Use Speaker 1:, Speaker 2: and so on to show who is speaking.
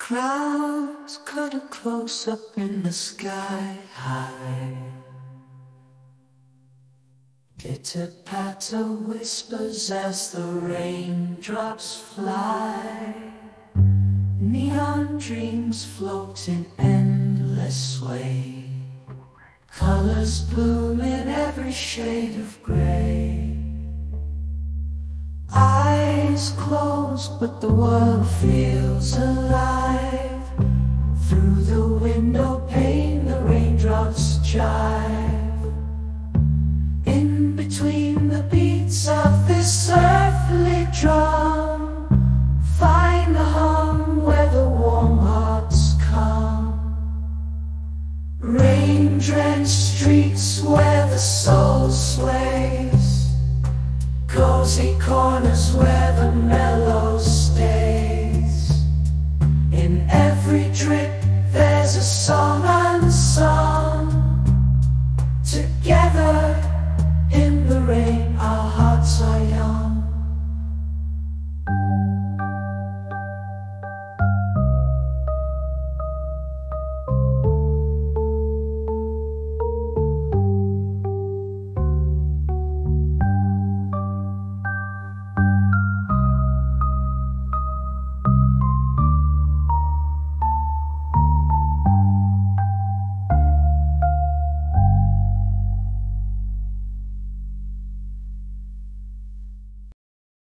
Speaker 1: Clouds cut a close up in the sky high. Pitter-patter whispers as the raindrops fly. Neon dreams float in endless sway. Colors bloom in every shade of gray. Eyes closed, but the world feels alive.